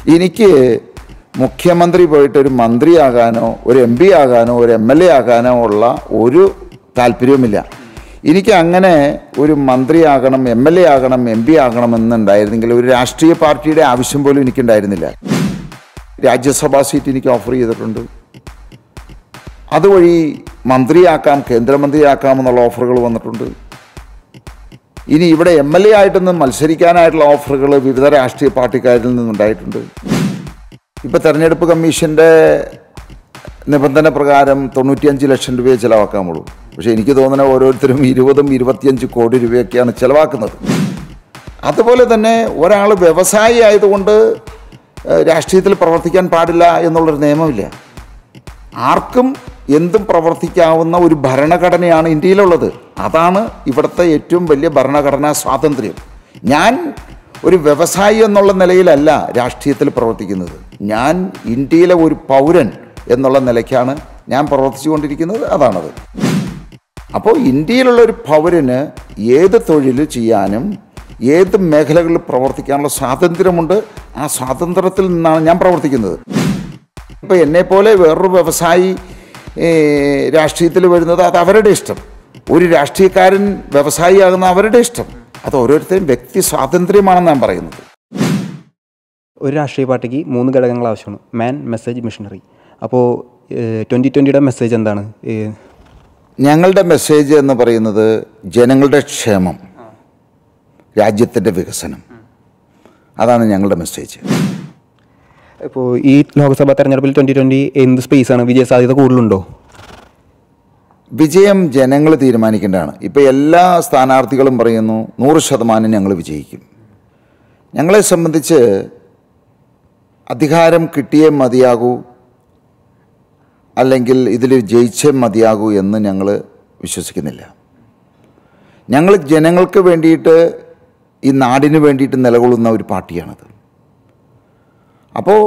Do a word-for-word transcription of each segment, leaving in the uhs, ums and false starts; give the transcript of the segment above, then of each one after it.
എനിക്ക് മുഖ്യമന്ത്രി പോയിട്ട് ഒരു മന്ത്രിയാകാനോ ഒരു എം പി ആകാനോ ഒരു എം എൽ എ ആകാനോ ഉള്ള ഒരു താല്പര്യവുമില്ല. എനിക്ക് അങ്ങനെ ഒരു മന്ത്രിയാകണം, എം എൽ എ ആകണം, എം പി ആകണമെന്നുണ്ടായിരുന്നെങ്കിൽ ഒരു രാഷ്ട്രീയ പാർട്ടിയുടെ ആവശ്യം പോലും എനിക്കുണ്ടായിരുന്നില്ല. രാജ്യസഭാ സീറ്റ് എനിക്ക് ഓഫർ ചെയ്തിട്ടുണ്ട്. അതുവഴി മന്ത്രിയാക്കാം, കേന്ദ്രമന്ത്രിയാക്കാം എന്നുള്ള ഓഫറുകൾ വന്നിട്ടുണ്ട്. ഇനി ഇവിടെ എം എൽ എ ആയിട്ടൊന്ന് മത്സരിക്കാനായിട്ടുള്ള ഓഫറുകൾ വിവിധ രാഷ്ട്രീയ പാർട്ടിക്കാരിൽ നിന്നുണ്ടായിട്ടുണ്ട്. ഇപ്പോൾ തെരഞ്ഞെടുപ്പ് കമ്മീഷൻ്റെ നിബന്ധന പ്രകാരം തൊണ്ണൂറ്റിയഞ്ച് ലക്ഷം രൂപയെ ചിലവാക്കാമുള്ളൂ. പക്ഷേ എനിക്ക് തോന്നുന്ന ഓരോരുത്തരും ഇരുപതും ഇരുപത്തിയഞ്ച് കോടി രൂപയൊക്കെയാണ് ചിലവാക്കുന്നത്. അതുപോലെ തന്നെ ഒരാൾ വ്യവസായി ആയതുകൊണ്ട് രാഷ്ട്രീയത്തിൽ പ്രവർത്തിക്കാൻ പാടില്ല എന്നുള്ളൊരു നിയമമില്ല. ആർക്കും എന്തും പ്രവർത്തിക്കാവുന്ന ഒരു ഭരണഘടനയാണ് ഇന്ത്യയിലുള്ളത്. അതാണ് ഇവിടുത്തെ ഏറ്റവും വലിയ ഭരണഘടനാ സ്വാതന്ത്ര്യം. ഞാൻ ഒരു വ്യവസായി എന്നുള്ള നിലയിലല്ല രാഷ്ട്രീയത്തിൽ പ്രവർത്തിക്കുന്നത്. ഞാൻ ഇന്ത്യയിലെ ഒരു പൗരൻ എന്നുള്ള നിലയ്ക്കാണ് ഞാൻ പ്രവർത്തിച്ചു കൊണ്ടിരിക്കുന്നത്. അതാണത്. അപ്പോൾ ഇന്ത്യയിലുള്ള ഒരു പൗരന് ഏത് തൊഴിൽ ചെയ്യാനും ഏത് മേഖലകളിൽ പ്രവർത്തിക്കാനുള്ള സ്വാതന്ത്ര്യമുണ്ട്. ആ സ്വാതന്ത്ര്യത്തിൽ നിന്നാണ് ഞാൻ പ്രവർത്തിക്കുന്നത്. ഇപ്പോൾ എന്നെപ്പോലെ വേറൊരു വ്യവസായി രാഷ്ട്രീയത്തിൽ വരുന്നത് അത് അവരുടെ ഇഷ്ടം. ഒരു രാഷ്ട്രീയക്കാരൻ വ്യവസായിയാകുന്ന അവരുടെ ഇഷ്ടം. അത് ഓരോരുത്തരും വ്യക്തി സ്വാതന്ത്ര്യമാണെന്ന് ഞാൻ പറയുന്നത്. ഒരു രാഷ്ട്രീയ പാർട്ടിക്ക് മൂന്ന് ഘടകങ്ങൾ ആവശ്യമാണ്: മാൻ, മെസ്സേജ്, മിഷനറി. അപ്പോൾ ട്വൻ്റി ട്വൻ്റിയുടെ മെസ്സേജ് എന്താണ്? ഞങ്ങളുടെ മെസ്സേജ് എന്ന് പറയുന്നത് ജനങ്ങളുടെ ക്ഷേമം, രാജ്യത്തിൻ്റെ വികസനം. അതാണ് ഞങ്ങളുടെ മെസ്സേജ്. ഇപ്പോൾ ഈ ലോക്സഭാ തെരഞ്ഞെടുപ്പിൽ ട്വൻ്റി ട്വൻ്റി എന്ത് സ്പേസാണ്, വിജയ സാധ്യത കൂടുതലുണ്ടോ? വിജയം ജനങ്ങൾ തീരുമാനിക്കേണ്ടതാണ്. ഇപ്പോൾ എല്ലാ സ്ഥാനാർത്ഥികളും പറയുന്നു നൂറ് ശതമാനം ഞങ്ങൾ വിജയിക്കും. ഞങ്ങളെ സംബന്ധിച്ച് അധികാരം കിട്ടിയേ മതിയാകൂ, അല്ലെങ്കിൽ ഇതിൽ ജയിച്ചേ മതിയാകൂ എന്ന് ഞങ്ങൾ വിശ്വസിക്കുന്നില്ല. ഞങ്ങൾ ജനങ്ങൾക്ക് വേണ്ടിയിട്ട്, ഈ നാടിന് വേണ്ടിയിട്ട് നിലകൊള്ളുന്ന ഒരു പാർട്ടിയാണത്. അപ്പോൾ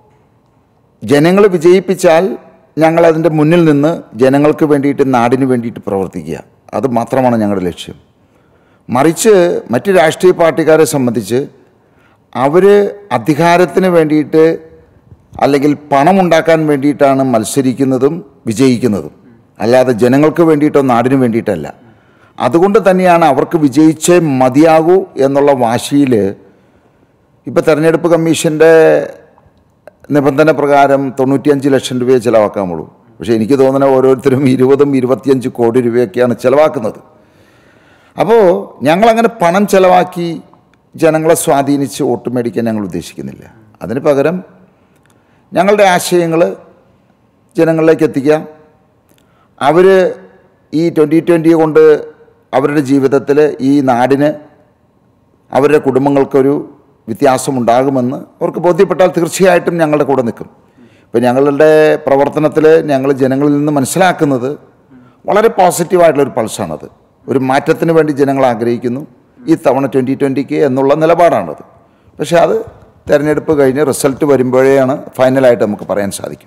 ജനങ്ങൾ വിജയിപ്പിച്ചാൽ ഞങ്ങളതിൻ്റെ മുന്നിൽ നിന്ന് ജനങ്ങൾക്ക് വേണ്ടിയിട്ട്, നാടിന് വേണ്ടിയിട്ട് പ്രവർത്തിക്കുക. അത് മാത്രമാണ് ഞങ്ങളുടെ ലക്ഷ്യം. മറിച്ച് മറ്റ് രാഷ്ട്രീയ പാർട്ടിക്കാരെ സംബന്ധിച്ച് അവർ അധികാരത്തിന് വേണ്ടിയിട്ട് അല്ലെങ്കിൽ പണമുണ്ടാക്കാൻ വേണ്ടിയിട്ടാണ് മത്സരിക്കുന്നതും വിജയിക്കുന്നതും, അല്ലാതെ ജനങ്ങൾക്ക് വേണ്ടിയിട്ടോ നാടിന് വേണ്ടിയിട്ടല്ല. അതുകൊണ്ട് തന്നെയാണ് അവർക്ക് വിജയിച്ചേ മതിയാകൂ എന്നുള്ള വാശിയിൽ ഇപ്പോൾ തെരഞ്ഞെടുപ്പ് കമ്മീഷൻ്റെ നിബന്ധന പ്രകാരം തൊണ്ണൂറ്റിയഞ്ച് ലക്ഷം രൂപയെ ചിലവാക്കാമുള്ളൂ. പക്ഷേ എനിക്ക് തോന്നുന്ന ഓരോരുത്തരും ഇരുപതും ഇരുപത്തിയഞ്ച് കോടി രൂപയൊക്കെയാണ് ചിലവാക്കുന്നത്. അപ്പോൾ ഞങ്ങളങ്ങനെ പണം ചിലവാക്കി ജനങ്ങളെ സ്വാധീനിച്ച് വോട്ട് മേടിക്കാൻ ഞങ്ങൾ ഉദ്ദേശിക്കുന്നില്ല. അതിന് പകരം ഞങ്ങളുടെ ആശയങ്ങൾ ജനങ്ങളിലേക്ക് എത്തിക്കുക. അവർ ഈ ട്വൻ്റി ട്വൻ്റി കൊണ്ട് അവരുടെ ജീവിതത്തിൽ ഈ നാടിന്, അവരുടെ കുടുംബങ്ങൾക്കൊരു വ്യത്യാസമുണ്ടാകുമെന്ന് അവർക്ക് ബോധ്യപ്പെട്ടാൽ തീർച്ചയായിട്ടും ഞങ്ങളുടെ കൂടെ നിൽക്കും. ഇപ്പോൾ ഞങ്ങളുടെ പ്രവർത്തനത്തിൽ ഞങ്ങൾ ജനങ്ങളിൽ നിന്ന് മനസ്സിലാക്കുന്നത് വളരെ പോസിറ്റീവായിട്ടുള്ളൊരു പൾസാണത്. ഒരു മാറ്റത്തിന് വേണ്ടി ജനങ്ങൾ ആഗ്രഹിക്കുന്നു ഈ തവണ ട്വൻ്റി ട്വൻ്റിക്ക് എന്നുള്ള നിലപാടാണത്. പക്ഷേ അത് തിരഞ്ഞെടുപ്പ് കഴിഞ്ഞ് റിസൾട്ട് വരുമ്പോഴേയാണ് ഫൈനലായിട്ട് നമുക്ക് പറയാൻ സാധിക്കും.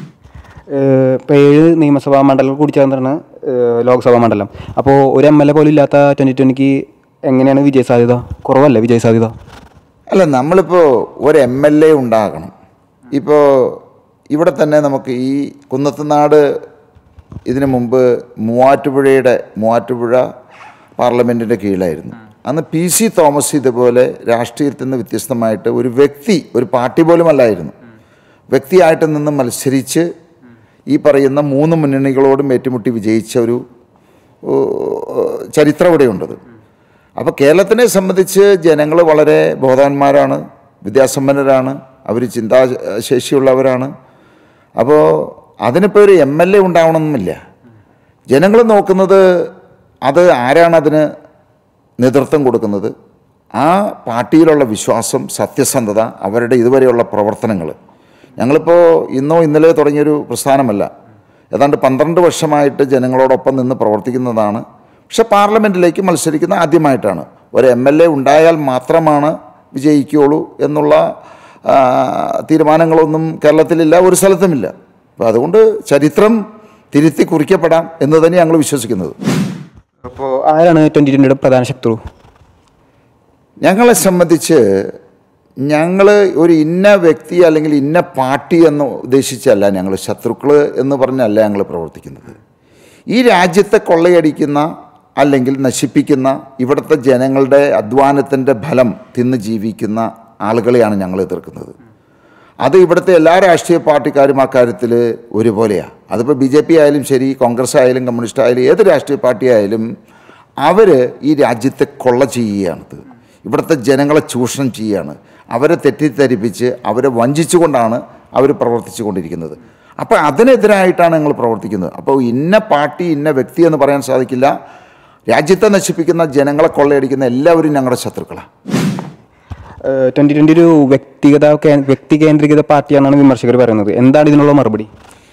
ഇപ്പോൾ ഏഴ് നിയമസഭാ മണ്ഡലം കൂടി ചേർന്നാണ് ലോക്സഭാ മണ്ഡലം. അപ്പോൾ ഒരു എം എൽ എ പോലും ഇല്ലാത്ത ട്വൻ്റി ട്വൻ്റിക്ക് എങ്ങനെയാണ് വിജയ സാധ്യത? കുറവല്ലേ വിജയ സാധ്യത? അല്ല, നമ്മളിപ്പോൾ ഒരു എം എൽ എ ഉണ്ടാകണം. ഇപ്പോൾ ഇവിടെ തന്നെ നമുക്ക് ഈ കുന്നത്തുനാട് ഇതിനു മുമ്പ് മൂവാറ്റുപുഴയുടെ മൂവാറ്റുപുഴ പാർലമെൻറ്റിൻ്റെ കീഴിലായിരുന്നു. അന്ന് പി സി തോമസ് ഇതുപോലെ രാഷ്ട്രീയത്തിൽ നിന്ന് വ്യത്യസ്തമായിട്ട് ഒരു വ്യക്തി, ഒരു പാർട്ടി പോലും അല്ലായിരുന്നു, വ്യക്തിയായിട്ട് നിന്ന് മത്സരിച്ച് ഈ പറയുന്ന മൂന്ന് മുന്നണികളോടും ഏറ്റുമുട്ടി വിജയിച്ച ഒരു ചരിത്രം ഇവിടെയുണ്ടത്. അപ്പോൾ കേരളത്തിനെ സംബന്ധിച്ച് ജനങ്ങൾ വളരെ ബോധവാന്മാരാണ്, വിദ്യാസമ്പന്നരാണ്, അവർ ചിന്താശേഷിയുള്ളവരാണ്. അപ്പോൾ അതിനിപ്പോൾ ഒരു എം എൽ എ ഉണ്ടാവണമെന്നില്ല. ജനങ്ങൾ നോക്കുന്നത് അത് ആരാണ് അതിന് നേതൃത്വം കൊടുക്കുന്നത്, ആ പാർട്ടിയിലുള്ള വിശ്വാസം, സത്യസന്ധത, അവരുടെ ഇതുവരെയുള്ള പ്രവർത്തനങ്ങൾ. ഞങ്ങളിപ്പോൾ ഇന്നോ ഇന്നലെ തുടങ്ങിയൊരു പ്രസ്ഥാനമല്ല, ഏതാണ്ട് പന്ത്രണ്ട് വർഷമായിട്ട് ജനങ്ങളോടൊപ്പം നിന്ന് പ്രവർത്തിക്കുന്നതാണ്. പക്ഷെ പാർലമെൻറ്റിലേക്ക് മത്സരിക്കുന്ന ആദ്യമായിട്ടാണ്. ഒരു എം എൽ എ ഉണ്ടായാൽ മാത്രമാണ് വിജയിക്കുകയുള്ളൂ എന്നുള്ള തീരുമാനങ്ങളൊന്നും കേരളത്തിലില്ല, ഒരു സ്ഥലത്തുമില്ല. അപ്പോൾ അതുകൊണ്ട് ചരിത്രം തിരുത്തി കുറിക്കപ്പെടാം എന്ന് തന്നെ ഞങ്ങൾ വിശ്വസിക്കുന്നത്. അപ്പോൾ ആരാണ് ട്വൻ്റി ട്വൻ്റിയുടെ പ്രധാന ശത്രു? ഞങ്ങളെ സംബന്ധിച്ച് ഞങ്ങൾ ഒരു ഇന്ന വ്യക്തി അല്ലെങ്കിൽ ഇന്ന പാർട്ടി എന്ന് ഉദ്ദേശിച്ചല്ല ഞങ്ങൾ ശത്രുക്കൾ എന്ന് പറഞ്ഞല്ല ഞങ്ങൾ പ്രവർത്തിക്കുന്നത്. ഈ രാജ്യത്തെ കൊള്ളയടിക്കുന്ന അല്ലെങ്കിൽ നശിപ്പിക്കുന്ന ഇവിടുത്തെ ജനങ്ങളുടെ അധ്വാനത്തിൻ്റെ ഫലം തിന്ന് ജീവിക്കുന്ന ആളുകളെയാണ് ഞങ്ങൾ എതിർക്കുന്നത്. അത് ഇവിടുത്തെ എല്ലാ രാഷ്ട്രീയ പാർട്ടിക്കാരും ആ കാര്യത്തിൽ ഒരുപോലെയാണ്. അതിപ്പോൾ ബി ജെ പി ആയാലും ശരി, കോൺഗ്രസ് ആയാലും കമ്മ്യൂണിസ്റ്റ് ആയാലും ഏത് രാഷ്ട്രീയ പാർട്ടി ആയാലും അവർ ഈ രാജ്യത്തെ കൊള്ള ചെയ്യുകയാണത്. ഇവിടുത്തെ ജനങ്ങളെ ചൂഷണം ചെയ്യുകയാണ്. അവരെ തെറ്റിദ്ധരിപ്പിച്ച് അവരെ വഞ്ചിച്ചുകൊണ്ടാണ് അവർ പ്രവർത്തിച്ചു കൊണ്ടിരിക്കുന്നത്. അപ്പോൾ അതിനെതിരായിട്ടാണ് ഞങ്ങൾ പ്രവർത്തിക്കുന്നത്. അപ്പോൾ ഇന്ന പാർട്ടി ഇന്ന വ്യക്തി എന്ന് പറയാൻ സാധിക്കില്ല. രാജ്യത്തെ നശിപ്പിക്കുന്ന ജനങ്ങളെ കൊള്ളയടിക്കുന്ന എല്ലാവരും ഞങ്ങളുടെ ശത്രുക്കളാണ്. ട്വൻ്റി ട്വൻ്റി ഒരു വ്യക്തിഗത വ്യക്തി കേന്ദ്രീകൃത പാർട്ടിയാണെന്നാണ് വിമർശകർ പറയുന്നത്. എന്താണ് ഇതിനുള്ള മറുപടി?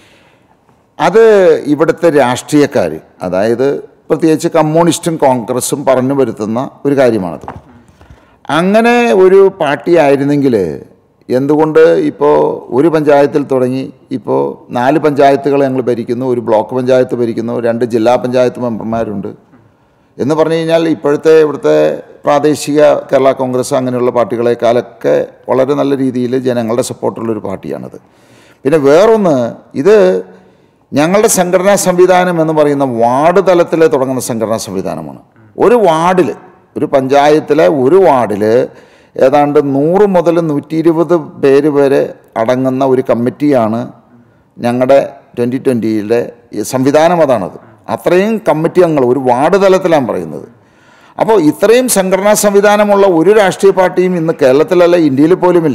അത് ഇവിടുത്തെ രാഷ്ട്രീയക്കാർ, അതായത് പ്രത്യേകിച്ച് കമ്മ്യൂണിസ്റ്റും കോൺഗ്രസും പറഞ്ഞു വരുത്തുന്ന ഒരു കാര്യമാണത്. അങ്ങനെ ഒരു പാർട്ടി ആയിരുന്നെങ്കിൽ എന്തുകൊണ്ട് ഇപ്പോൾ ഒരു പഞ്ചായത്തിൽ തുടങ്ങി ഇപ്പോൾ നാല് പഞ്ചായത്തുകൾ ഞങ്ങൾ ഭരിക്കുന്നു, ഒരു ബ്ലോക്ക് പഞ്ചായത്ത് ഭരിക്കുന്നു, രണ്ട് ജില്ലാ പഞ്ചായത്ത് മെമ്പർമാരുണ്ട് എന്ന് പറഞ്ഞു കഴിഞ്ഞാൽ ഇപ്പോഴത്തെ ഇവിടുത്തെ പ്രാദേശിക കേരള കോൺഗ്രസ് അങ്ങനെയുള്ള പാർട്ടികളെക്കാളൊക്കെ വളരെ നല്ല രീതിയിൽ ജനങ്ങളുടെ സപ്പോർട്ടുള്ളൊരു പാർട്ടിയാണത്. പിന്നെ വേറൊന്ന്, ഇത് ഞങ്ങളുടെ സംഘടനാ സംവിധാനം എന്ന് പറയുന്ന വാർഡ് തലത്തിൽ തുടങ്ങുന്ന സംഘടനാ സംവിധാനമാണ്. ഒരു വാർഡിൽ, ഒരു പഞ്ചായത്തിലെ ഒരു വാർഡിൽ ഏതാണ്ട് നൂറ് മുതൽ നൂറ്റി ഇരുപത് പേര് വരെ അടങ്ങുന്ന ഒരു കമ്മിറ്റിയാണ് ഞങ്ങളുടെ ട്വൻ്റി ട്വൻ്റിയുടെ സംവിധാനം. അതാണത്. അത്രയും കമ്മിറ്റി അംഗങ്ങൾ ഒരു വാർഡ് തലത്തിലാണ് പറയുന്നത്. അപ്പോൾ ഇത്രയും സംഘടനാ സംവിധാനമുള്ള ഒരു രാഷ്ട്രീയ പാർട്ടിയും ഇന്ന് കേരളത്തിലല്ല, ഇന്ത്യയിൽ പോലുമില്ല.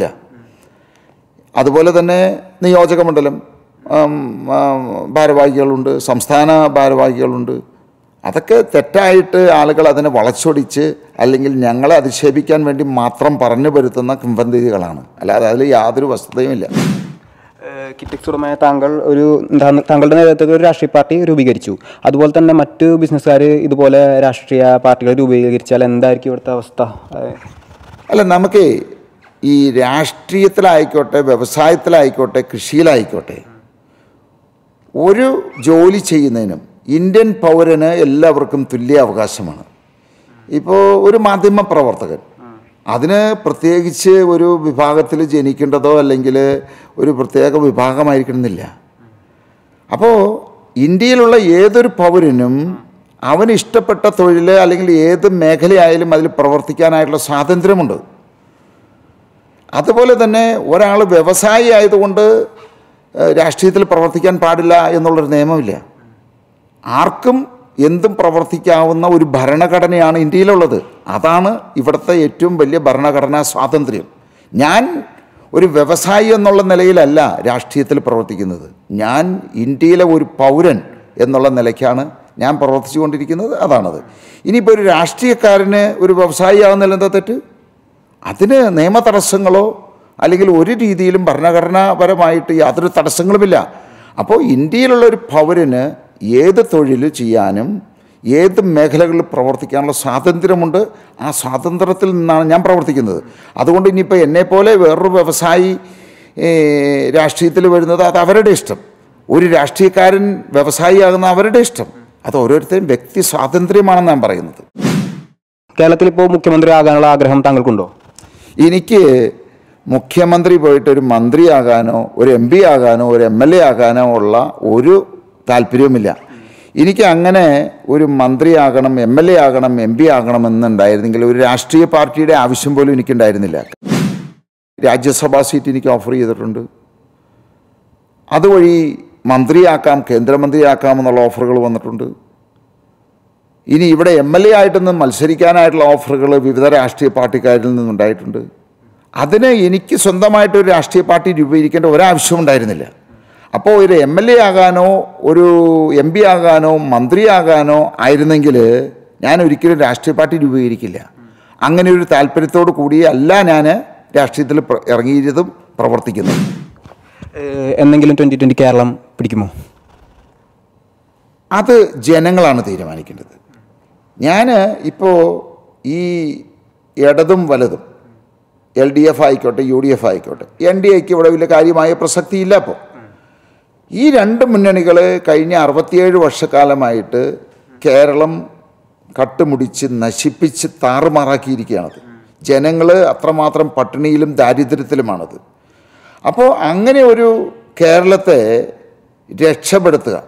അതുപോലെ തന്നെ നിയോജക മണ്ഡലം ഭാരവാഹികളുണ്ട്, സംസ്ഥാന ഭാരവാഹികളുണ്ട്. അതൊക്കെ തെറ്റായിട്ട് ആളുകൾ അതിനെ വളച്ചൊടിച്ച് അല്ലെങ്കിൽ ഞങ്ങളെ അധിക്ഷേപിക്കാൻ വേണ്ടി മാത്രം പറഞ്ഞു വരുത്തുന്ന കിംവദന്തികളാണ്. അല്ലാതെ അതിൽ യാതൊരു വസ്തുതയുമില്ല. കിറ്റക്സുടമായ താങ്കൾ ഒരു താങ്കളുടെ നേതൃത്വത്തിൽ ഒരു രാഷ്ട്രീയ പാർട്ടി രൂപീകരിച്ചു. അതുപോലെ തന്നെ മറ്റ് ബിസിനസ്സുകാർ ഇതുപോലെ രാഷ്ട്രീയ പാർട്ടികൾ രൂപീകരിച്ചാൽ എന്തായിരിക്കും ഇവിടുത്തെ അവസ്ഥ? അല്ല, നമുക്ക് ഈ രാഷ്ട്രീയത്തിലായിക്കോട്ടെ, വ്യവസായത്തിലായിക്കോട്ടെ, കൃഷിയിലായിക്കോട്ടെ, ഒരു ജോലി ചെയ്യുന്നതിനും ഇന്ത്യൻ പൗരന് എല്ലാവർക്കും തുല്യ അവകാശമാണ്. ഇപ്പോൾ ഒരു മാധ്യമ പ്രവർത്തകൻ അതിന് പ്രത്യേകിച്ച് ഒരു വിഭാഗത്തിൽ ജനിക്കേണ്ടതോ അല്ലെങ്കിൽ ഒരു പ്രത്യേക വിഭാഗമായിരിക്കണമെന്നില്ല. അപ്പോൾ ഇന്ത്യയിലുള്ള ഏതൊരു പൗരനും അവന് ഇഷ്ടപ്പെട്ട തൊഴിൽ അല്ലെങ്കിൽ ഏത് മേഖലയായാലും അതിൽ പ്രവർത്തിക്കാനായിട്ടുള്ള സ്വാതന്ത്ര്യമുണ്ട്. അതുപോലെ തന്നെ ഒരാൾ വ്യവസായി ആയതുകൊണ്ട് രാഷ്ട്രീയത്തിൽ പ്രവർത്തിക്കാൻ പാടില്ല എന്നുള്ളൊരു നിയമമില്ല. ആർക്കും എന്തും പ്രവർത്തിക്കാവുന്ന ഒരു ഭരണഘടനയാണ് ഇന്ത്യയിലുള്ളത്. അതാണ് ഇവിടുത്തെ ഏറ്റവും വലിയ ഭരണഘടനാ സ്വാതന്ത്ര്യം. ഞാൻ ഒരു വ്യവസായി എന്നുള്ള നിലയിലല്ല രാഷ്ട്രീയത്തിൽ പ്രവർത്തിക്കുന്നത്. ഞാൻ ഇന്ത്യയിലെ ഒരു പൗരൻ എന്നുള്ള നിലയ്ക്കാണ് ഞാൻ പ്രവർത്തിച്ചു കൊണ്ടിരിക്കുന്നത്. അതാണത്. ഇനിയിപ്പോൾ ഒരു രാഷ്ട്രീയക്കാരന് ഒരു വ്യവസായി ആകുന്നതിൽ എന്താ തെറ്റ്? അതിന് നിയമ തടസ്സങ്ങളോ അല്ലെങ്കിൽ ഒരു രീതിയിലും ഭരണഘടനാപരമായിട്ട് യാതൊരു തടസ്സങ്ങളുമില്ല. അപ്പോൾ ഇന്ത്യയിലുള്ള ഒരു പൗരന് ഏത് തൊഴിൽ ചെയ്യാനും ഏത് മേഖലകളിൽ പ്രവർത്തിക്കാനുള്ള സ്വാതന്ത്ര്യമുണ്ട്. ആ സ്വാതന്ത്ര്യത്തിൽ നിന്നാണ് ഞാൻ പ്രവർത്തിക്കുന്നത്. അതുകൊണ്ട് ഇനിയിപ്പോൾ എന്നെപ്പോലെ വേറൊരു വ്യവസായി രാഷ്ട്രീയത്തിൽ വരുന്നത് അത് അവരുടെ ഇഷ്ടം. ഒരു രാഷ്ട്രീയക്കാരൻ വ്യവസായിയാകുന്ന അവരുടെ ഇഷ്ടം. അത് ഓരോരുത്തരും വ്യക്തി സ്വാതന്ത്ര്യമാണെന്ന് ഞാൻ പറയുന്നത്. കേരളത്തിൽ ഇപ്പോൾ മുഖ്യമന്ത്രി ആകാനുള്ള ആഗ്രഹം താങ്കൾക്കുണ്ടോ? എനിക്ക് മുഖ്യമന്ത്രി പോയിട്ട് ഒരു മന്ത്രിയാകാനോ ഒരു എം പി ആകാനോ ഒരു എം എൽ എ ആകാനോ ഉള്ള ഒരു താല്പര്യവുമില്ല. എനിക്ക് അങ്ങനെ ഒരു മന്ത്രിയാകണം, എം എൽ എ ആകണം, എം പി ആകണമെന്നുണ്ടായിരുന്നെങ്കിൽ ഒരു രാഷ്ട്രീയ പാർട്ടിയുടെ ആവശ്യം പോലും എനിക്കുണ്ടായിരുന്നില്ല. രാജ്യസഭാ സീറ്റ് എനിക്ക് ഓഫർ ചെയ്തിട്ടുണ്ട്. അതുവഴി മന്ത്രിയാക്കാം, കേന്ദ്രമന്ത്രിയാക്കാം എന്നുള്ള ഓഫറുകൾ വന്നിട്ടുണ്ട്. ഇനി ഇവിടെ എം എൽ എ ആയിട്ടൊന്ന് മത്സരിക്കാനായിട്ടുള്ള ഓഫറുകൾ വിവിധ രാഷ്ട്രീയ പാർട്ടിക്കാരിൽ നിന്നുണ്ടായിട്ടുണ്ട്. അതിന് എനിക്ക് സ്വന്തമായിട്ടൊരു രാഷ്ട്രീയ പാർട്ടി രൂപീകരിക്കേണ്ട ഒരാവശ്യവും ഉണ്ടായിരുന്നില്ല. അപ്പോൾ ഒരു എം എൽ എ ആകാനോ ഒരു എം പി ആകാനോ മന്ത്രിയാകാനോ ആയിരുന്നെങ്കിൽ ഞാൻ ഒരിക്കലും രാഷ്ട്രീയ പാർട്ടി രൂപീകരിക്കില്ല. അങ്ങനെ ഒരു താല്പര്യത്തോടു കൂടി അല്ല ഞാൻ രാഷ്ട്രീയത്തിൽ ഇറങ്ങിയതും പ്രവർത്തിക്കുന്നതും. എന്തെങ്കിലും ട്വൻ്റി ട്വൻ്റി കേരളം പിടിക്കുമോ? അത് ജനങ്ങളാണ് തീരുമാനിക്കേണ്ടത്. ഞാൻ ഇപ്പോൾ ഈ ഇടതും വലതും എൽ ഡി എഫ് ആയിക്കോട്ടെ യു ഡി എഫ് ആയിക്കോട്ടെ എൻ ഡി എക്ക് ഇവിടെ വലിയ കാര്യമായ പ്രസക്തിയില്ല. അപ്പോൾ ഈ രണ്ട് മുന്നണികൾ കഴിഞ്ഞ അറുപത്തിയേഴ് വർഷക്കാലമായിട്ട് കേരളം കട്ടുമുടിച്ച് നശിപ്പിച്ച് താറുമാറാക്കിയിരിക്കുകയാണത്. ജനങ്ങൾ അത്രമാത്രം പട്ടിണിയിലും ദാരിദ്ര്യത്തിലുമാണത്. അപ്പോൾ അങ്ങനെ ഒരു കേരളത്തെ രക്ഷപ്പെടുത്തുക,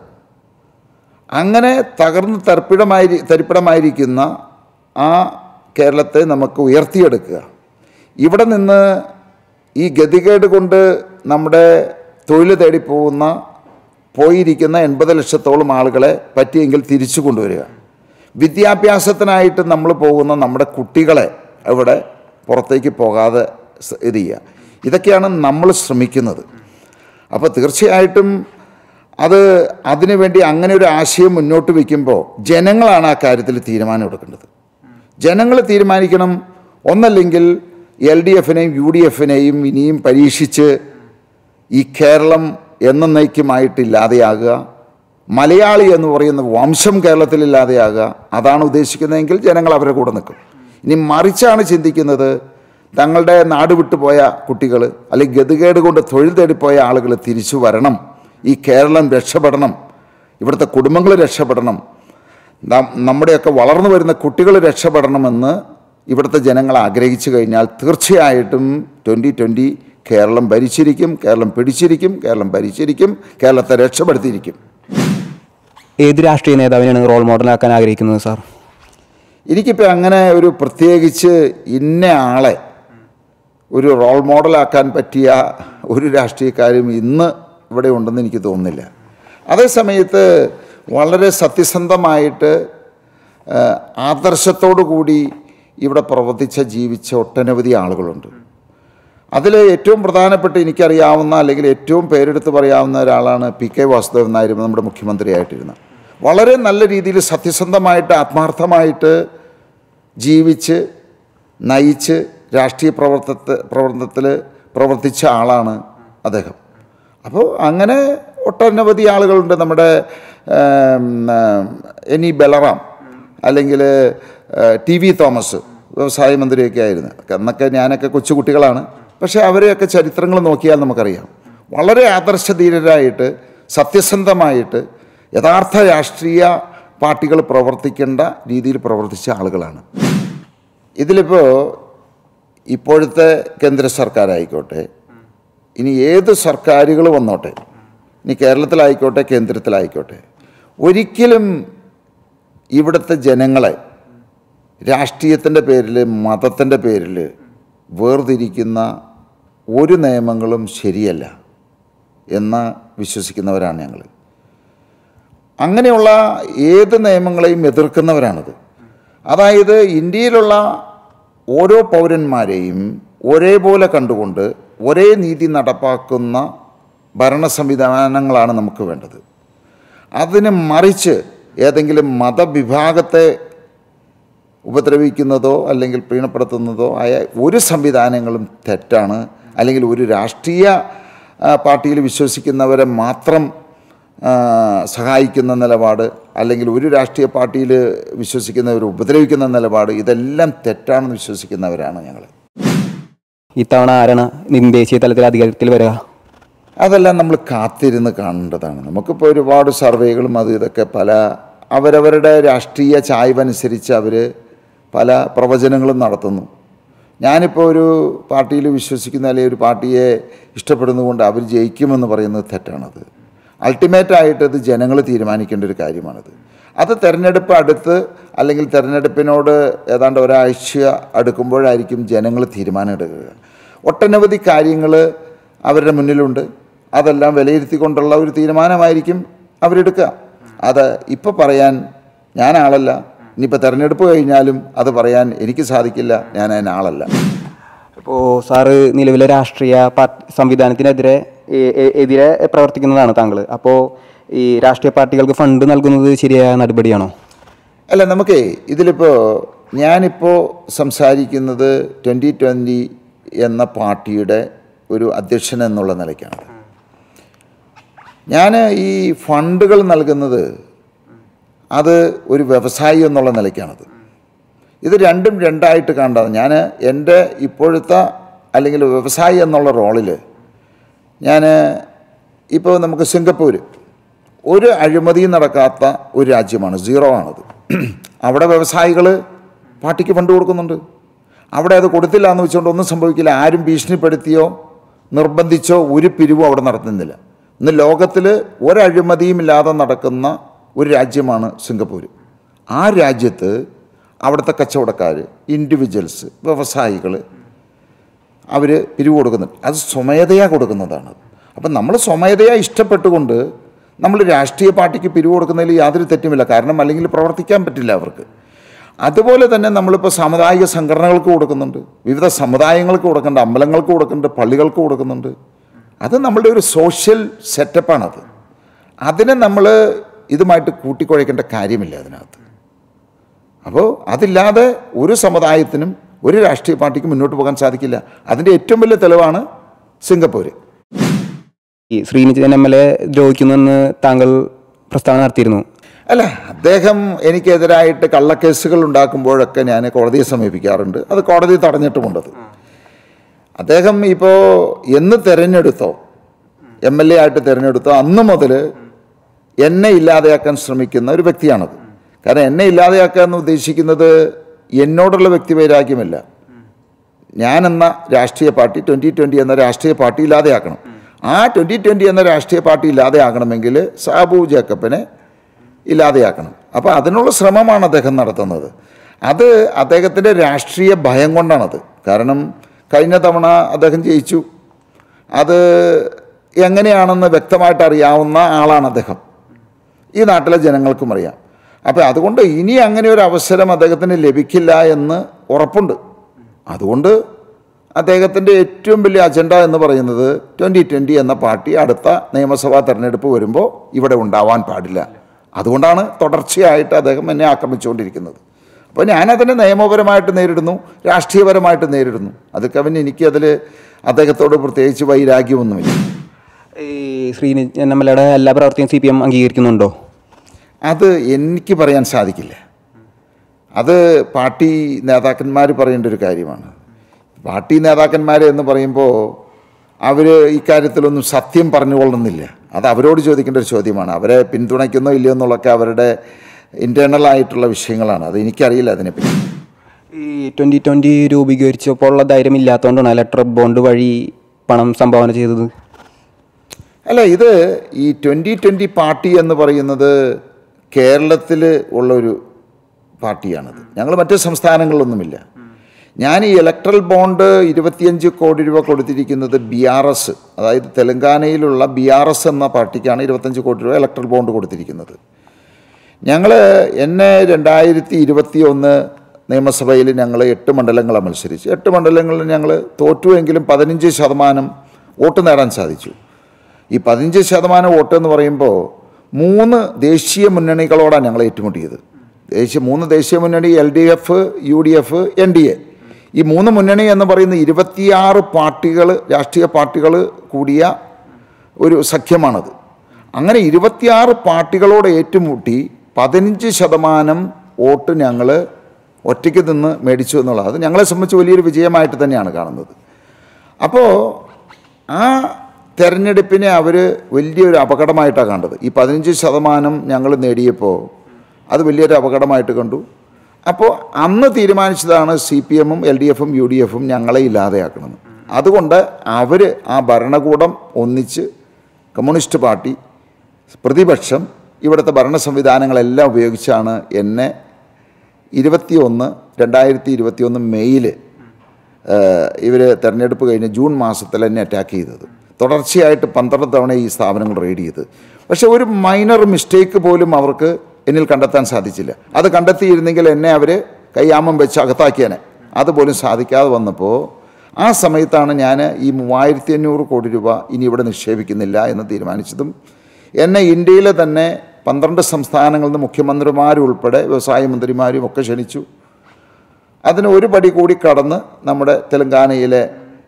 അങ്ങനെ തകർന്ന് തരിപ്പിടമായി തരിപ്പിടമായിരിക്കുന്ന ആ കേരളത്തെ നമുക്ക് ഉയർത്തിയെടുക്കുക. ഇവിടെ നിന്ന് ഈ ഗതികേട് കൊണ്ട് നമ്മുടെ തൊഴിൽ തേടിപ്പോകുന്ന പോയിരിക്കുന്ന എൺപത് ലക്ഷത്തോളം ആളുകളെ പറ്റിയെങ്കിൽ തിരിച്ചു കൊണ്ടുവരിക. വിദ്യാഭ്യാസത്തിനായിട്ട് നമ്മൾ പോകുന്ന നമ്മുടെ കുട്ടികളെ ഇവിടെ പുറത്തേക്ക് പോകാതെ ഇത് ചെയ്യുക. ഇതൊക്കെയാണ് നമ്മൾ ശ്രമിക്കുന്നത്. അപ്പോൾ തീർച്ചയായിട്ടും അത് അതിനുവേണ്ടി അങ്ങനെ ഒരു ആശയം മുന്നോട്ട് വയ്ക്കുമ്പോൾ ജനങ്ങളാണ് ആ കാര്യത്തിൽ തീരുമാനം എടുക്കേണ്ടത്. ജനങ്ങൾ തീരുമാനിക്കണം. ഒന്നല്ലെങ്കിൽ എൽ ഡി എഫിനെയും യു ഡി എഫിനെയും ഇനിയും പരീക്ഷിച്ച് ഈ കേരളം എന്നേക്കുമായിട്ട് ഇല്ലാതെയാകുക, മലയാളി എന്ന് പറയുന്ന വംശം കേരളത്തിൽ ഇല്ലാതെയാകുക, അതാണ് ഉദ്ദേശിക്കുന്നതെങ്കിൽ ജനങ്ങൾ അവരുടെ കൂടെ നിൽക്കും. ഇനി മറിച്ചാണ് ചിന്തിക്കുന്നത്, തങ്ങളുടെ നാട് വിട്ടുപോയ കുട്ടികൾ അല്ലെങ്കിൽ ഗതികേട് കൊണ്ട് തൊഴിൽ തേടിപ്പോയ ആളുകൾ തിരിച്ചു വരണം, ഈ കേരളം രക്ഷപ്പെടണം, ഇവിടുത്തെ കുടുംബങ്ങൾ രക്ഷപ്പെടണം, നമ്മുടെയൊക്കെ വളർന്നു വരുന്ന കുട്ടികൾ രക്ഷപ്പെടണമെന്ന് ഇവിടുത്തെ ജനങ്ങൾ ആഗ്രഹിച്ചു കഴിഞ്ഞാൽ തീർച്ചയായിട്ടും ട്വൻ്റി ട്വൻ്റി കേരളം ഭരിച്ചിരിക്കും, കേരളം പിടിച്ചിരിക്കും, കേരളം ഭരിച്ചിരിക്കും, കേരളത്തെ രക്ഷപ്പെടുത്തിയിരിക്കും. ഏത് രാഷ്ട്രീയ നേതാവിനെയാണ് റോൾ മോഡലാക്കാൻ ആഗ്രഹിക്കുന്നത് സാർ? എനിക്കിപ്പോൾ അങ്ങനെ ഒരു പ്രത്യേകിച്ച് ഇന്ന ആളെ ഒരു റോൾ മോഡലാക്കാൻ പറ്റിയ ഒരു രാഷ്ട്രീയക്കാരും ഇന്ന് ഇവിടെ ഉണ്ടെന്ന് എനിക്ക് തോന്നുന്നില്ല. അതേസമയത്ത് വളരെ സത്യസന്ധമായിട്ട് ആദർശത്തോടു കൂടി ഇവിടെ പ്രവർത്തിച്ച ജീവിച്ച ഒട്ടനവധി ആളുകളുണ്ട്. അതിൽ ഏറ്റവും പ്രധാനപ്പെട്ട എനിക്കറിയാവുന്ന അല്ലെങ്കിൽ ഏറ്റവും പേരെടുത്ത് പറയാവുന്ന ഒരാളാണ് പി കെ വാസുദേവൻ നായർ, നമ്മുടെ മുഖ്യമന്ത്രിയായിട്ടിരുന്ന. വളരെ നല്ല രീതിയിൽ സത്യസന്ധമായിട്ട് ആത്മാർത്ഥമായിട്ട് ജീവിച്ച് നയിച്ച് രാഷ്ട്രീയ പ്രവർത്തന പ്രവർത്തനത്തിൽ പ്രവർത്തിച്ച ആളാണ് അദ്ദേഹം. അപ്പോൾ അങ്ങനെ ഒട്ടനവധി ആളുകളുണ്ട്. നമ്മുടെ എൻ ഇ ബലറാം അല്ലെങ്കിൽ ടി വി തോമസ് വ്യവസായ മന്ത്രിയൊക്കെ ആയിരുന്നു. അന്നൊക്കെ ഞാനൊക്കെ കൊച്ചുകുട്ടികളാണ്. പക്ഷേ അവരെയൊക്കെ ചരിത്രങ്ങൾ നോക്കിയാൽ നമുക്കറിയാം, വളരെ ആദർശധീരരായിട്ട് സത്യസന്ധമായിട്ട് യഥാർത്ഥ രാഷ്ട്രീയ പാർട്ടികൾ പ്രവർത്തിക്കേണ്ട രീതിയിൽ പ്രവർത്തിച്ച ആളുകളാണ്. ഇതിലിപ്പോൾ ഇപ്പോഴത്തെ കേന്ദ്ര സർക്കാരായിക്കോട്ടെ, ഇനി ഏത് സർക്കാരുകൾ വന്നോട്ടെ, ഇനി കേരളത്തിലായിക്കോട്ടെ കേന്ദ്രത്തിലായിക്കോട്ടെ, ഒരിക്കലും ഇവിടുത്തെ ജനങ്ങളെ രാഷ്ട്രീയത്തിൻ്റെ പേരിൽ മതത്തിൻ്റെ പേരിൽ വേർതിരിക്കുന്ന ഒരു നിയമങ്ങളും ശരിയല്ല എന്ന് വിശ്വസിക്കുന്നവരാണ് ഞങ്ങൾ. അങ്ങനെയുള്ള ഏത് നിയമങ്ങളെയും എതിർക്കുന്നവരാണിത്. അതായത് ഇന്ത്യയിലുള്ള ഓരോ പൗരന്മാരെയും ഒരേപോലെ കണ്ടുകൊണ്ട് ഒരേ നീതി നടപ്പാക്കുന്ന ഭരണ സംവിധാനങ്ങളാണ് നമുക്ക് വേണ്ടത്. അതിന് മറിച്ച് ഏതെങ്കിലും മതവിഭാഗത്തെ ഉപദ്രവിക്കുന്നതോ അല്ലെങ്കിൽ പ്രീണപ്പെടുത്തുന്നതോ ആയ ഒരു സംവിധാനങ്ങളും തെറ്റാണ്. അല്ലെങ്കിൽ ഒരു രാഷ്ട്രീയ പാർട്ടിയിൽ വിശ്വസിക്കുന്നവരെ മാത്രം സഹായിക്കുന്ന നിലപാട്, അല്ലെങ്കിൽ ഒരു രാഷ്ട്രീയ പാർട്ടിയിൽ വിശ്വസിക്കുന്നവർ ഉപദ്രവിക്കുന്ന നിലപാട്, ഇതെല്ലാം തെറ്റാണെന്ന് വിശ്വസിക്കുന്നവരാണ് ഞങ്ങൾ. ഇത്തവണ ആരാണ് ദേശീയ തലത്തിൽ അധികാരത്തിൽ വരിക? അതെല്ലാം നമ്മൾ കാത്തിരുന്ന് കാണേണ്ടതാണ്. നമുക്കിപ്പോൾ ഒരുപാട് സർവേകളും അത് ഇതൊക്കെ പല അവരവരുടെ രാഷ്ട്രീയ ചായ്വനുസരിച്ച് അവർ പല പ്രവചനങ്ങളും നടത്തുന്നു. ഞാനിപ്പോൾ ഒരു പാർട്ടിയിൽ വിശ്വസിക്കുന്ന അല്ലെങ്കിൽ ഒരു പാർട്ടിയെ ഇഷ്ടപ്പെടുന്നതുകൊണ്ട് അവർ ജയിക്കുമെന്ന് പറയുന്നത് തെറ്റാണത്. അൾട്ടിമേറ്റായിട്ട് ഇത് ജനങ്ങൾ തീരുമാനിക്കേണ്ട ഒരു കാര്യമാണത്. അത് തിരഞ്ഞെടുപ്പ് അടുത്ത് അല്ലെങ്കിൽ തിരഞ്ഞെടുപ്പിനോട് ഏതാണ്ട് ഒരാഴ്ച അടുക്കുമ്പോഴായിരിക്കും ജനങ്ങൾ തീരുമാനം എടുക്കുക. ഒട്ടനവധി കാര്യങ്ങൾ അവരുടെ മുന്നിലുണ്ട്. അതെല്ലാം വിലയിരുത്തിക്കൊണ്ടുള്ള ഒരു തീരുമാനമായിരിക്കും അവരെടുക്കുക. അത് ഇപ്പോൾ പറയാൻ ഞാൻ ആളല്ല. ഇനിയിപ്പോൾ തിരഞ്ഞെടുപ്പ് കഴിഞ്ഞാലും അത് പറയാൻ എനിക്ക് സാധിക്കില്ല. ഞാൻ അതിന് ആളല്ല. ഇപ്പോൾ സാറ് നിലവിലെ രാഷ്ട്രീയ പാർട്ടി സംവിധാനത്തിനെതിരെ എതിരെ പ്രവർത്തിക്കുന്നതാണ് താങ്കൾ. അപ്പോൾ ഈ രാഷ്ട്രീയ പാർട്ടികൾക്ക് ഫണ്ട് നൽകുന്നത് ശരിയായ നടപടിയാണോ? അല്ല, നമുക്ക് ഇതിലിപ്പോൾ ഞാനിപ്പോൾ സംസാരിക്കുന്നത് ട്വൻ്റി ട്വൻ്റി എന്ന പാർട്ടിയുടെ ഒരു അധ്യക്ഷൻ എന്നുള്ള നിലയ്ക്കാണ്. ഞാൻ ഈ ഫണ്ടുകൾ നൽകുന്നത് അത് ഒരു വ്യവസായി എന്നുള്ള നിലയ്ക്കാണത്. ഇത് രണ്ടും രണ്ടായിട്ട് കണ്ടത്. ഞാൻ എൻ്റെ ഇപ്പോഴത്തെ അല്ലെങ്കിൽ വ്യവസായി എന്നുള്ള റോളിൽ ഞാൻ ഇപ്പോൾ നമുക്ക് സിംഗപ്പൂർ ഒരു അഴിമതിയും നടക്കാത്ത ഒരു രാജ്യമാണ്, സീറോ ആണത്. അവിടെ വ്യവസായികൾ പാർട്ടിക്ക് ഫണ്ട് കൊടുക്കുന്നുണ്ട്. അവിടെ അത് കൊടുത്തില്ല എന്ന് വെച്ചുകൊണ്ട് ഒന്നും സംഭവിക്കില്ല. ആരും ഭീഷണിപ്പെടുത്തിയോ നിർബന്ധിച്ചോ ഒരു പിരിവും അവിടെ നടത്തുന്നില്ല. ഇന്ന് ലോകത്തിൽ ഒരഴിമതിയും ഇല്ലാതെ നടക്കുന്ന ഒരു രാജ്യമാണ് സിംഗപ്പൂർ. ആ രാജ്യത്ത് അവിടുത്തെ കച്ചവടക്കാർ, ഇൻഡിവിജ്വൽസ്, വ്യവസായികൾ അവർ പിരിവ് കൊടുക്കുന്നുണ്ട്. അത് സ്വമേധയാ കൊടുക്കുന്നതാണ്. അപ്പം നമ്മൾ സ്വമേധയാ ഇഷ്ടപ്പെട്ടുകൊണ്ട് നമ്മൾ രാഷ്ട്രീയ പാർട്ടിക്ക് പിരിവ് കൊടുക്കുന്നതിൽ യാതൊരു തെറ്റുമില്ല. കാരണം അല്ലെങ്കിൽ പ്രവർത്തിക്കാൻ പറ്റില്ല അവർക്ക്. അതുപോലെ തന്നെ നമ്മളിപ്പോൾ സാമുദായിക സംഘടനകൾക്ക് കൊടുക്കുന്നുണ്ട്, വിവിധ സമുദായങ്ങൾക്ക് കൊടുക്കുന്നുണ്ട്, അമ്പലങ്ങൾക്ക് കൊടുക്കുന്നുണ്ട്, പള്ളികൾക്ക് കൊടുക്കുന്നുണ്ട്. അത് നമ്മളുടെ ഒരു സോഷ്യൽ സെറ്റപ്പാണത്. അതിനെ നമ്മൾ ഇതുമായിട്ട് കൂട്ടിക്കുഴയ്ക്കേണ്ട കാര്യമില്ല അതിനകത്ത്. അപ്പോൾ അതില്ലാതെ ഒരു സമുദായത്തിനും ഒരു രാഷ്ട്രീയ പാർട്ടിക്ക് മുന്നോട്ട് പോകാൻ സാധിക്കില്ല. അതിൻ്റെ ഏറ്റവും വലിയ തെളിവാണ് സിംഗപ്പൂർ. ഈ ശ്രീനിജൻ എം എൽ എ ദ്രോഹിക്കുന്നെന്ന് താങ്കൾ പ്രസ്താവന നടത്തിയിരുന്നു. അല്ല, അദ്ദേഹം എനിക്കെതിരായിട്ട് കള്ളക്കേസുകൾ ഉണ്ടാക്കുമ്പോഴൊക്കെ ഞാൻ കോടതിയെ സമീപിക്കാറുണ്ട്. അത് കോടതി തടഞ്ഞിട്ടുമുണ്ടത്. അദ്ദേഹം ഇപ്പോൾ എന്ന് തിരഞ്ഞെടുത്തോ, എം എൽ എ ആയിട്ട് തിരഞ്ഞെടുത്തോ, അന്ന് മുതൽ എന്നെ ഇല്ലാതെയാക്കാൻ ശ്രമിക്കുന്ന ഒരു വ്യക്തിയാണത്. കാരണം എന്നെ ഇല്ലാതെയാക്കുക എന്ന് ഉദ്ദേശിക്കുന്നത് എന്നോടുള്ള വ്യക്തിവൈരാഗ്യമല്ല. ഞാനെന്ന രാഷ്ട്രീയ പാർട്ടി, ട്വൻ്റി ട്വൻ്റി എന്ന രാഷ്ട്രീയ പാർട്ടി ഇല്ലാതെയാക്കണം. ആ ട്വൻ്റി ട്വൻ്റി എന്ന രാഷ്ട്രീയ പാർട്ടി ഇല്ലാതെയാകണമെങ്കിൽ സാബു ജേക്കബിനെ ഇല്ലാതെയാക്കണം. അപ്പോൾ അതിനുള്ള ശ്രമമാണ് അദ്ദേഹം നടത്തുന്നത്. അത് അദ്ദേഹത്തിൻ്റെ രാഷ്ട്രീയ ഭയം കൊണ്ടാണത്. കാരണം കഴിഞ്ഞ തവണ അദ്ദേഹം ജയിച്ചു. അത് എങ്ങനെയാണെന്ന് വ്യക്തമായിട്ട് അറിയാവുന്ന ആളാണ് അദ്ദേഹം. ഈ നാട്ടിലെ ജനങ്ങൾക്കും അറിയാം. അപ്പോൾ അതുകൊണ്ട് ഇനി അങ്ങനെ ഒരു അവസരം അദ്ദേഹത്തിന് ലഭിക്കില്ല എന്ന് ഉറപ്പുണ്ട്. അതുകൊണ്ട് അദ്ദേഹത്തിൻ്റെ ഏറ്റവും വലിയ അജണ്ട എന്ന് പറയുന്നത് ട്വൻ്റി ട്വൻ്റി എന്ന പാർട്ടി അടുത്ത നിയമസഭാ തെരഞ്ഞെടുപ്പ് വരുമ്പോൾ ഇവിടെ ഉണ്ടാവാൻ പാടില്ല. അതുകൊണ്ടാണ് തുടർച്ചയായിട്ട് അദ്ദേഹം എന്നെ ആക്രമിച്ചുകൊണ്ടിരിക്കുന്നത്. അപ്പോൾ ഞാനതിനെ നിയമപരമായിട്ട് നേരിടുന്നു, രാഷ്ട്രീയപരമായിട്ട് നേരിടുന്നു. അത് കവിന് എനിക്കതിൽ അദ്ദേഹത്തോട് പ്രത്യേകിച്ച് വൈരാഗ്യമൊന്നുമില്ല. ഈ ശ്രീനിജൻ എം എൽ എയുടെ എല്ലാ പ്രവർത്തിയും സി പി എം അംഗീകരിക്കുന്നുണ്ടോ? അത് എനിക്ക് പറയാൻ സാധിക്കില്ല. അത് പാർട്ടി നേതാക്കന്മാർ പറയേണ്ട ഒരു കാര്യമാണ്. പാർട്ടി നേതാക്കന്മാർ എന്ന് പറയുമ്പോൾ അവർ ഇക്കാര്യത്തിലൊന്നും സത്യം പറഞ്ഞുകൊള്ളുന്നില്ല. അത് അവരോട് ചോദിക്കേണ്ട ഒരു ചോദ്യമാണ്. അവരെ പിന്തുണയ്ക്കുന്നോ ഇല്ലയോ എന്നുള്ളതൊക്കെ അവരുടെ ഇൻറ്റേർണലായിട്ടുള്ള വിഷയങ്ങളാണ്. അത് എനിക്കറിയില്ല അതിനെപ്പറ്റി. ഈ ട്വൻ്റി ട്വൻ്റി രൂപീകരിച്ചപ്പോൾ ഉള്ള ധൈര്യം ഇല്ലാത്തതുകൊണ്ടാണ് ലെറ്റർ ബോണ്ട് വഴി പണം സംഭാവന ചെയ്തത്. അല്ല, ഇത് ഈ ട്വൻ്റി ട്വൻ്റി പാർട്ടി എന്ന് പറയുന്നത് കേരളത്തിൽ ഉള്ളൊരു പാർട്ടിയാണത്. ഞങ്ങൾ മറ്റ് സംസ്ഥാനങ്ങളിലൊന്നുമില്ല. ഞാൻ ഈ ഇലക്ട്രൽ ബോണ്ട് ഇരുപത്തിയഞ്ച് കോടി രൂപ കൊടുത്തിരിക്കുന്നത് ബി ആർ എസ്, അതായത് തെലങ്കാനയിലുള്ള ബി ആർ എസ് എന്ന പാർട്ടിക്കാണ് ഇരുപത്തഞ്ച് കോടി രൂപ ഇലക്ട്രൽ ബോണ്ട് കൊടുത്തിരിക്കുന്നത്. ഞങ്ങൾ എന്നെ രണ്ടായിരത്തി ഇരുപത്തി ഒന്ന് നിയമസഭയിൽ ഞങ്ങൾ എട്ട് മണ്ഡലങ്ങളെ മത്സരിച്ചു. എട്ട് മണ്ഡലങ്ങളിൽ ഞങ്ങൾ തോറ്റുവെങ്കിലും പതിനഞ്ച് ശതമാനം വോട്ട് നേടാൻ സാധിച്ചു. ഈ പതിനഞ്ച് ശതമാനം വോട്ട് എന്ന് പറയുമ്പോൾ മൂന്ന് ദേശീയ മുന്നണികളോടാണ് ഞങ്ങൾ ഏറ്റുമുട്ടിയത്. ദേശീയ മൂന്ന് ദേശീയ മുന്നണി, L D F, U D F, N D A. ഈ മൂന്ന് മുന്നണി എന്ന് പറയുന്ന ഇരുപത്തിയാറ് പാർട്ടികൾ, രാഷ്ട്രീയ പാർട്ടികൾ കൂടിയ ഒരു സഖ്യമാണത്. അങ്ങനെ ഇരുപത്തിയാറ് പാർട്ടികളോട് ഏറ്റുമുട്ടി പതിനഞ്ച് ശതമാനം വോട്ട് ഞങ്ങൾ ഒറ്റയ്ക്ക് നിന്ന് മേടിച്ചു എന്നുള്ളത് അത് ഞങ്ങളെ സംബന്ധിച്ച് വലിയൊരു വിജയമായിട്ട് തന്നെയാണ് കാണുന്നത്. അപ്പോൾ ആ തെരഞ്ഞെടുപ്പിനെ അവർ വലിയൊരു അപകടമായിട്ടാണ് കണ്ടത്. ഈ പതിനഞ്ച് ശതമാനം ഞങ്ങൾ നേടിയപ്പോൾ അത് വലിയൊരു അപകടമായിട്ട് കണ്ടു. അപ്പോൾ അന്ന് തീരുമാനിച്ചതാണ് സി പി എമ്മും എൽ ഡി എഫും യു ഡി എഫും ഞങ്ങളെ ഇല്ലാതെയാക്കണമെന്ന്. അതുകൊണ്ട് അവർ ആ ഭരണകൂടം ഒന്നിച്ച് കമ്മ്യൂണിസ്റ്റ് പാർട്ടി, പ്രതിപക്ഷം, ഇവിടുത്തെ ഭരണ സംവിധാനങ്ങളെല്ലാം ഉപയോഗിച്ചാണ് എന്നെ ഇരുപത്തി ഒന്ന് രണ്ടായിരത്തി ഇരുപത്തി ഒന്ന് മെയ്യിൽ ഇവർ തെരഞ്ഞെടുപ്പ് കഴിഞ്ഞ് ജൂൺ മാസത്തിൽ എന്നെ അറ്റാക്ക് ചെയ്തത്. തുടർച്ചയായിട്ട് പന്ത്രണ്ട് തവണ ഈ സ്ഥാപനങ്ങൾ റെയ്ഡ് ചെയ്ത്. പക്ഷേ ഒരു മൈനർ മിസ്റ്റേക്ക് പോലും അവർക്ക് എന്നിൽ കണ്ടെത്താൻ സാധിച്ചില്ല. അത് കണ്ടെത്തിയിരുന്നെങ്കിൽ എന്നെ അവർ കയ്യാമം വെച്ച് അകത്താക്കിയേനെ. അതുപോലും സാധിക്കാതെ വന്നപ്പോൾ ആ സമയത്താണ് ഞാൻ ഈ മൂവായിരത്തി അഞ്ഞൂറ് കോടി രൂപ ഇനി ഇവിടെ നിക്ഷേപിക്കുന്നില്ല എന്ന് തീരുമാനിച്ചതും എന്നെ ഇന്ത്യയിലെ തന്നെ പന്ത്രണ്ട് സംസ്ഥാനങ്ങളിൽ നിന്ന് മുഖ്യമന്ത്രിമാരുൾപ്പെടെ വ്യവസായ മന്ത്രിമാരും ഒക്കെ ക്ഷണിച്ചു. അതിന് ഒരു പടി കൂടി കടന്ന് നമ്മുടെ തെലങ്കാനയിലെ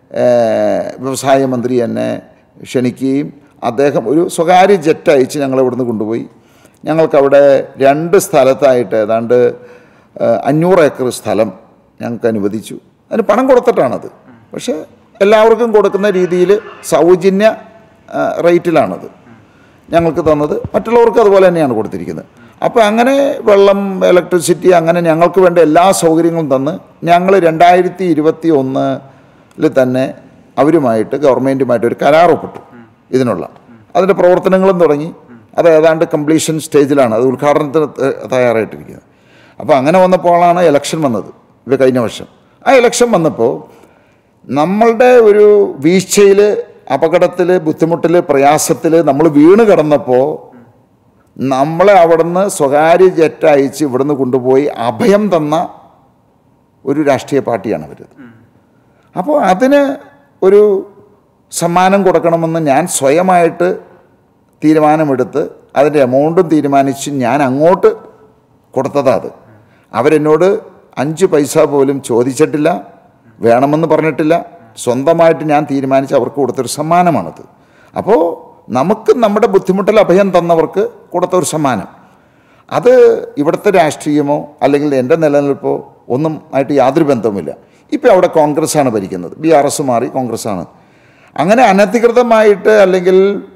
വ്യവസായ മന്ത്രി എന്നെ ക്ഷണിക്കുകയും അദ്ദേഹം ഒരു സ്വകാര്യ ജെറ്റ് അയച്ച് ഞങ്ങളെ ഇവിടുന്ന് കൊണ്ടുപോയി. ഞങ്ങൾക്കവിടെ രണ്ട് സ്ഥലത്തായിട്ട് ഏതാണ്ട് അഞ്ഞൂറ് ഏക്കർ സ്ഥലം ഞങ്ങൾക്ക് അനുവദിച്ചു. അതിന് പണം കൊടുത്തിട്ടാണത്. പക്ഷേ എല്ലാവർക്കും കൊടുക്കുന്ന രീതിയിൽ സൗജന്യ റേറ്റിലാണത് ഞങ്ങൾക്ക് തന്നത്. മറ്റുള്ളവർക്ക് അതുപോലെ തന്നെയാണ് കൊടുത്തിരിക്കുന്നത്. അപ്പോൾ അങ്ങനെ വെള്ളം, ഇലക്ട്രിസിറ്റി, അങ്ങനെ ഞങ്ങൾക്ക് വേണ്ട എല്ലാ സൗകര്യങ്ങളും തന്ന് ഞങ്ങൾ രണ്ടായിരത്തി ഇരുപത്തി ഒന്നിൽ തന്നെ അവരുമായിട്ട്, ഗവൺമെൻറ്റുമായിട്ട് ഒരു കരാർ ഒപ്പിട്ടു ഇതിനുള്ള. അതിൻ്റെ പ്രവർത്തനങ്ങളും തുടങ്ങി. അത് ഏതാണ്ട് കംപ്ലീഷൻ സ്റ്റേജിലാണ്, അത് ഉദ്ഘാടനത്തിന് തയ്യാറായിട്ടിരിക്കുന്നത്. അപ്പോൾ അങ്ങനെ വന്നപ്പോഴാണ് ഇലക്ഷൻ വന്നത്, ഇത് കഴിഞ്ഞ വർഷം. ആ ഇലക്ഷൻ വന്നപ്പോൾ നമ്മളുടെ ഒരു വീഴ്ചയിൽ, അപകടത്തിൽ, ബുദ്ധിമുട്ടിൽ, പ്രയാസത്തിൽ നമ്മൾ വീണ് കിടന്നപ്പോൾ നമ്മളെ അവിടുന്ന് സ്വകാര്യ ജെറ്റ് അയച്ച് ഇവിടുന്ന് കൊണ്ടുപോയി അഭയം തന്ന ഒരു രാഷ്ട്രീയ പാർട്ടിയാണ് അവർ. അപ്പോൾ അതിന് ഒരു സമ്മാനം കൊടുക്കണമെന്ന് ഞാൻ സ്വയമായിട്ട് തീരുമാനമെടുത്ത് അതിൻ്റെ എമൗണ്ടും തീരുമാനിച്ച് ഞാൻ അങ്ങോട്ട് കൊടുത്തതാണ്. അത് അവരെന്നോട് അഞ്ച് പൈസ പോലും ചോദിച്ചിട്ടില്ല, വേണമെന്ന് പറഞ്ഞിട്ടില്ല. സ്വന്തമായിട്ട് ഞാൻ തീരുമാനിച്ച് അവർക്ക് കൊടുത്തൊരു സമ്മാനമാണത്. അപ്പോൾ നമുക്ക് നമ്മുടെ ബുദ്ധിമുട്ടിൽ അഭയം തന്നവർക്ക് കൊടുത്ത ഒരു സമ്മാനം. അത് ഇവിടുത്തെ രാഷ്ട്രീയമോ അല്ലെങ്കിൽ എൻ്റെ നിലനിൽപ്പോ ഒന്നും ആയിട്ട് യാതൊരു ബന്ധവുമില്ല. ഇപ്പോൾ അവിടെ കോൺഗ്രസ്സാണ് ഭരിക്കുന്നത്, ബി ആർ എസ് മാറി കോൺഗ്രസ്സാണ്. അങ്ങനെ അനധികൃതമായിട്ട് അല്ലെങ്കിൽ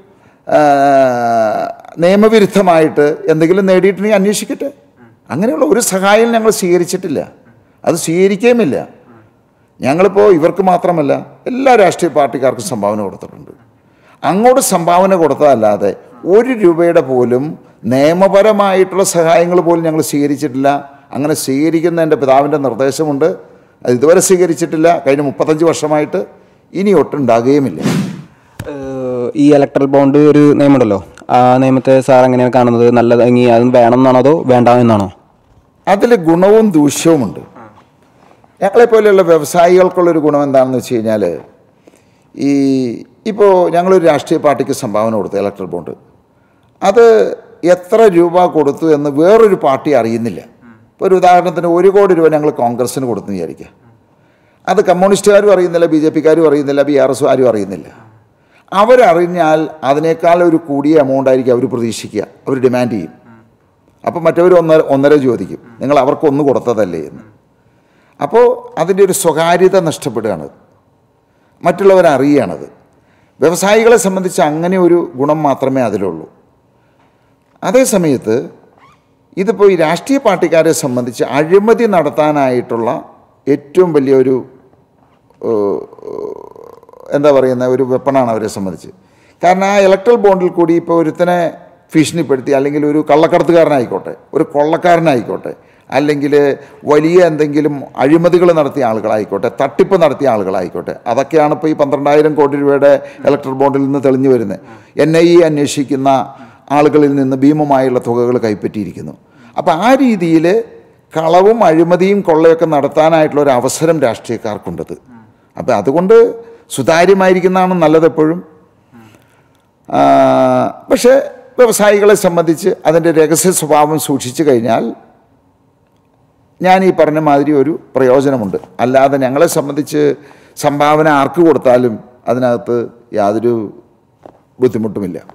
നിയമവിരുദ്ധമായിട്ട് എന്തെങ്കിലും നേടിയിട്ടുണ്ടെങ്കിൽ അന്വേഷിക്കട്ടെ. അങ്ങനെയുള്ള ഒരു സഹായം ഞങ്ങൾ സ്വീകരിച്ചിട്ടില്ല, അത് സ്വീകരിക്കുകയുമില്ല. ഞങ്ങളിപ്പോൾ ഇവർക്ക് മാത്രമല്ല എല്ലാ രാഷ്ട്രീയ പാർട്ടിക്കാർക്കും സംഭാവന കൊടുത്തിട്ടുണ്ട്. അങ്ങോട്ട് സംഭാവന കൊടുത്തതല്ലാതെ ഒരു രൂപയുടെ പോലും നിയമപരമായിട്ടുള്ള സഹായങ്ങൾ പോലും ഞങ്ങൾ സ്വീകരിച്ചിട്ടില്ല. അങ്ങനെ സ്വീകരിക്കുന്ന എൻ്റെ പിതാവിൻ്റെ നിർദ്ദേശമുണ്ട്, അത് ഇതുവരെ സ്വീകരിച്ചിട്ടില്ല. കഴിഞ്ഞ മുപ്പത്തഞ്ച് വർഷമായിട്ട് ഇനി ഒട്ടുണ്ടാകുകയുമില്ല. ഈ ഇലക്ട്രൽ ബോണ്ട് ഒരു നിയമമുണ്ടല്ലോ, ആ നിയമത്തെ സാർ എങ്ങനെയാണ് കാണുന്നത്? നല്ലതെങ്കിൽ അത് വേണം എന്നാണോ അതോ വേണ്ട എന്നാണോ? അതിൽ ഗുണവും ദൂഷ്യവുമുണ്ട്. ഞങ്ങളെപ്പോലെയുള്ള വ്യവസായികൾക്കുള്ളൊരു ഗുണം എന്താണെന്ന് വെച്ച് കഴിഞ്ഞാൽ, ഈ ഇപ്പോൾ ഞങ്ങളൊരു രാഷ്ട്രീയ പാർട്ടിക്ക് സംഭാവന കൊടുത്തു ഇലക്ട്രൽ ബോണ്ട്, അത് എത്ര രൂപ കൊടുത്തു എന്ന് വേറൊരു പാർട്ടി അറിയുന്നില്ല. ഇപ്പോൾ ഒരു ഉദാഹരണത്തിന് ഒരു കോടി രൂപ ഞങ്ങൾ കോൺഗ്രസ്സിന് കൊടുത്തു വിചാരിക്കുക, അത് കമ്മ്യൂണിസ്റ്റുകാരും അറിയുന്നില്ല, ബി ജെ പിക്കാരും അറിയുന്നില്ല, ബി ആർ എസ് ആരും അറിയുന്നില്ല. അവരറിഞ്ഞാൽ അതിനേക്കാൾ ഒരു കൂടിയ എമൗണ്ട് ആയിരിക്കും അവർ പ്രതീക്ഷിക്കുക, അവർ ഡിമാൻഡ് ചെയ്യും. അപ്പോൾ മറ്റവർ ഒന്നര ഒന്നര ചോദിക്കും, നിങ്ങൾ അവർക്ക് ഒന്ന് കൊടുത്തതല്ലേ എന്ന്. അപ്പോൾ അതിൻ്റെ ഒരു സ്വകാര്യത നഷ്ടപ്പെടുകയാണ്, മറ്റുള്ളവരറിയുകയാണത്. വ്യവസായികളെ സംബന്ധിച്ച് അങ്ങനെ ഒരു ഗുണം മാത്രമേ അതിലുള്ളൂ. അതേസമയത്ത് ഇതിപ്പോൾ ഈ രാഷ്ട്രീയ പാർട്ടിക്കാരെ സംബന്ധിച്ച് അഴിമതി നടത്താനായിട്ടുള്ള ഏറ്റവും വലിയൊരു എന്താ പറയുന്ന ഒരു വെപ്പണാണ് അവരെ സംബന്ധിച്ച്. കാരണം ആ ഇലക്ട്രൽ ബോണ്ടിൽ കൂടി ഇപ്പോൾ ഒരുത്തനെ ഭീഷണിപ്പെടുത്തി, അല്ലെങ്കിൽ ഒരു കള്ളക്കടത്തുകാരനായിക്കോട്ടെ, ഒരു കൊള്ളക്കാരനായിക്കോട്ടെ, അല്ലെങ്കിൽ വലിയ എന്തെങ്കിലും അഴിമതികൾ നടത്തിയ ആളുകളായിക്കോട്ടെ, തട്ടിപ്പ് നടത്തിയ ആളുകളായിക്കോട്ടെ, അതൊക്കെയാണ് ഇപ്പോൾ ഈ പന്ത്രണ്ടായിരം കോടി രൂപയുടെ ഇലക്ട്രൽ ബോണ്ടിൽ നിന്ന് തെളിഞ്ഞു വരുന്നത്. എൻ ഐ എ അന്വേഷിക്കുന്ന ആളുകളിൽ നിന്ന് ഭീമമായുള്ള തുകകൾ കൈപ്പറ്റിയിരിക്കുന്നു. അപ്പോൾ ആ രീതിയിൽ കളവും അഴിമതിയും കൊള്ളയൊക്കെ നടത്താനായിട്ടുള്ള ഒരു അവസരം രാഷ്ട്രീയക്കാർക്കുണ്ടത്. അപ്പോൾ അതുകൊണ്ട് സുതാര്യമായിരിക്കുന്നതാണ് നല്ലതെപ്പോഴും. പക്ഷേ വ്യവസായികളെ സംബന്ധിച്ച് അതിൻ്റെ രഹസ്യ സ്വഭാവം സൂക്ഷിച്ചു കഴിഞ്ഞാൽ ഞാൻ ഈ പറഞ്ഞ മാതിരി ഒരു പ്രയോജനമുണ്ട്. അല്ലാതെ ഞങ്ങളെ സംബന്ധിച്ച് സംഭാവന ആർക്ക് കൊടുത്താലും അതിനകത്ത് യാതൊരു ബുദ്ധിമുട്ടുമില്ല.